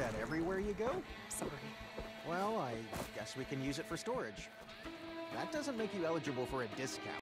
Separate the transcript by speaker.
Speaker 1: that everywhere you go?
Speaker 2: Sorry.
Speaker 1: Well, I guess we can use it for storage. That doesn't make you eligible for a discount.